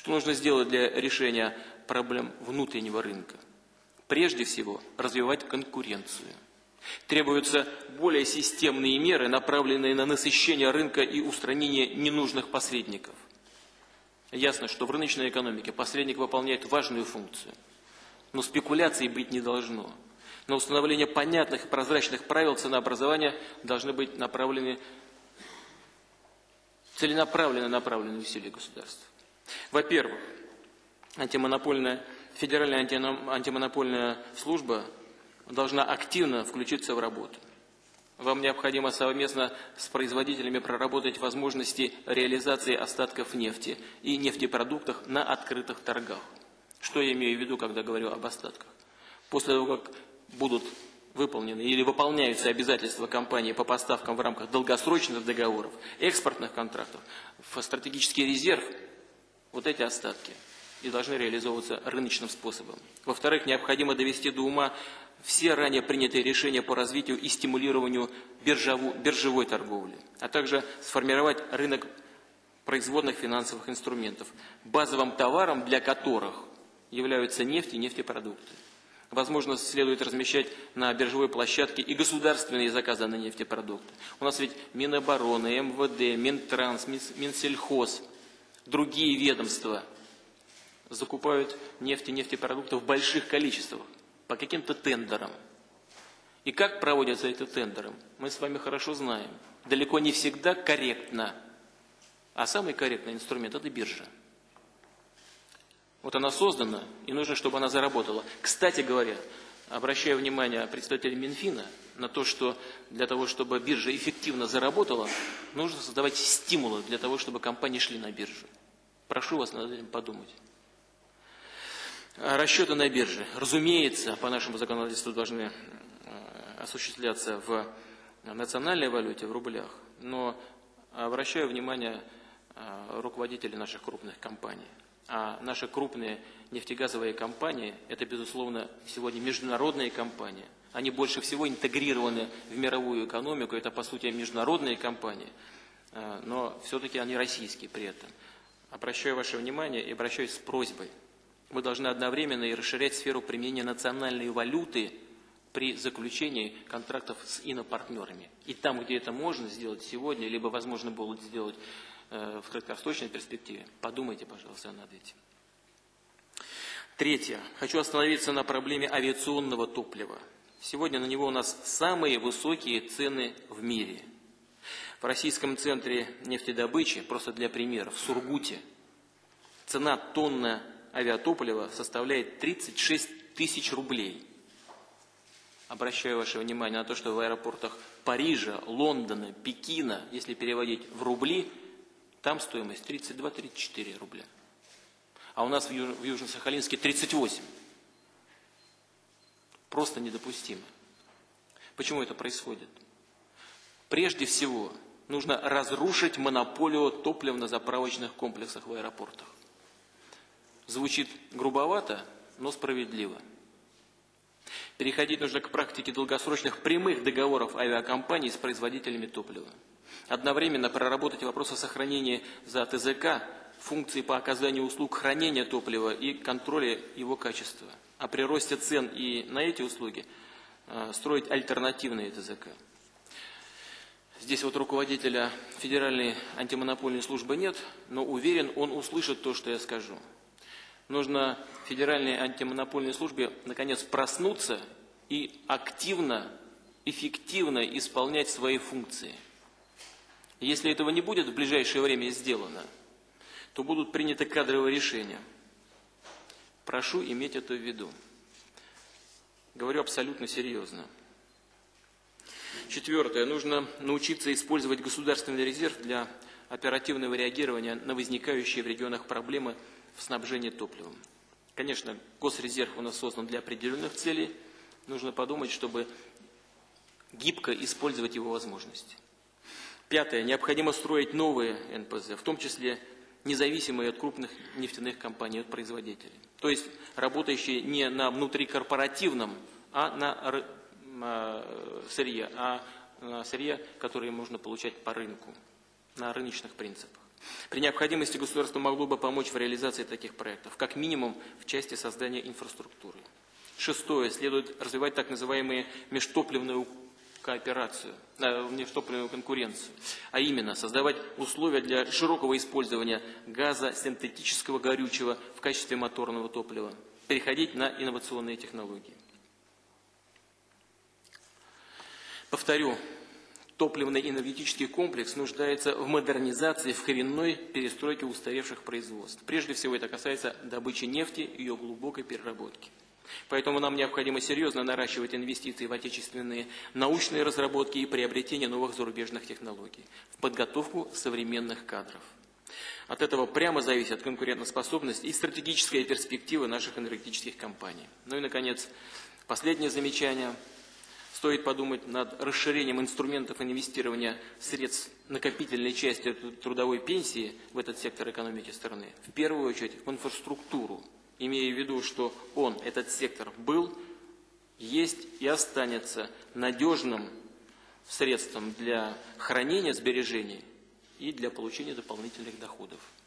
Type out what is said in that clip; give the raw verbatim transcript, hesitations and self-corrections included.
Что нужно сделать для решения проблем внутреннего рынка? Прежде всего, развивать конкуренцию. Требуются более системные меры, направленные на насыщение рынка и устранение ненужных посредников. Ясно, что в рыночной экономике посредник выполняет важную функцию, но спекуляций быть не должно. На установление понятных и прозрачных правил ценообразования должны быть направлены, целенаправленно направлены усилия государства. Во-первых, антимонопольная, Федеральная антимонопольная служба должна активно включиться в работу. Вам необходимо совместно с производителями проработать возможности реализации остатков нефти и нефтепродуктов на открытых торгах. Что я имею в виду, когда говорю об остатках? После того, как будут выполнены или выполняются обязательства компании по поставкам в рамках долгосрочных договоров, экспортных контрактов, в стратегический резерв, вот эти остатки и должны реализовываться рыночным способом. Во-вторых, необходимо довести до ума все ранее принятые решения по развитию и стимулированию биржеву, биржевой торговли, а также сформировать рынок производных финансовых инструментов, базовым товаром для которых являются нефть и нефтепродукты. Возможно, следует размещать на биржевой площадке и государственные заказы на нефтепродукты. У нас ведь Минобороны, эм вэ дэ, Минтранс, Минсельхоз, другие ведомства закупают нефть и нефтепродукты в больших количествах по каким-то тендерам. И как проводятся эти тендеры, мы с вами хорошо знаем. Далеко не всегда корректно. А самый корректный инструмент – это биржа. Вот она создана, и нужно, чтобы она заработала. Кстати говоря, обращаю внимание представителей Минфина на то, что для того, чтобы биржа эффективно заработала, нужно создавать стимулы для того, чтобы компании шли на биржу. Прошу вас над этим подумать. Расчеты на бирже, разумеется, по нашему законодательству должны осуществляться в национальной валюте, в рублях, но обращаю внимание руководителей наших крупных компаний. А наши крупные нефтегазовые компании – это, безусловно, сегодня международные компании. Они больше всего интегрированы в мировую экономику, это, по сути, международные компании, но все-таки они российские при этом. Обращаю ваше внимание и обращаюсь с просьбой. Мы должны одновременно и расширять сферу применения национальной валюты при заключении контрактов с инопартнерами. И там, где это можно сделать сегодня, либо возможно будет сделать э, в краткосрочной перспективе, подумайте, пожалуйста, над этим. Третье. Хочу остановиться на проблеме авиационного топлива. Сегодня на него у нас самые высокие цены в мире. В Российском центре нефтедобычи, просто для примера, в Сургуте, цена тонны авиатоплива составляет тридцать шесть тысяч рублей. Обращаю ваше внимание на то, что в аэропортах Парижа, Лондона, Пекина, если переводить в рубли, там стоимость тридцать два — тридцать четыре рубля. А у нас в Южно-Сахалинске тридцать восемь. Просто недопустимо. Почему это происходит? Прежде всего, нужно разрушить монополию топлива на заправочных комплексах в аэропортах. Звучит грубовато, но справедливо. Переходить нужно к практике долгосрочных прямых договоров авиакомпаний с производителями топлива. Одновременно проработать вопросы сохранения за тэ зэ ка, функции по оказанию услуг хранения топлива и контроля его качества. А при росте цен и на эти услуги э, строить альтернативные тэ зэ ка. Здесь вот руководителя Федеральной антимонопольной службы нет, но уверен, он услышит то, что я скажу. Нужно Федеральной антимонопольной службе наконец проснуться и активно, эффективно исполнять свои функции. Если этого не будет в ближайшее время сделано, то будут приняты кадровые решения. Прошу иметь это в виду. Говорю абсолютно серьезно. Четвертое. Нужно научиться использовать государственный резерв для оперативного реагирования на возникающие в регионах проблемы в снабжении топливом. Конечно, госрезерв у нас создан для определенных целей. Нужно подумать, чтобы гибко использовать его возможности. Пятое. Необходимо строить новые эн пэ зэ, в том числе независимые от крупных нефтяных компаний, от производителей. То есть работающие не на внутрикорпоративном, а на сырье, а на сырье, которое можно получать по рынку, на рыночных принципах. При необходимости государство могло бы помочь в реализации таких проектов, как минимум в части создания инфраструктуры. Шестое. Следует развивать так называемые межтопливную кооперацию, э, межтопливную конкуренцию, а именно создавать условия для широкого использования газа синтетического горючего в качестве моторного топлива, переходить на инновационные технологии. Повторю, топливно-энергетический комплекс нуждается в модернизации, в коренной перестройке устаревших производств. Прежде всего это касается добычи нефти и ее глубокой переработки. Поэтому нам необходимо серьезно наращивать инвестиции в отечественные научные разработки и приобретение новых зарубежных технологий, в подготовку современных кадров. От этого прямо зависит конкурентоспособность и стратегическая перспектива наших энергетических компаний. Ну и, наконец, последнее замечание. Стоит подумать над расширением инструментов инвестирования средств накопительной части трудовой пенсии в этот сектор экономики страны, в первую очередь в инфраструктуру, имея в виду, что он, этот сектор, был, есть и останется надежным средством для хранения сбережений и для получения дополнительных доходов.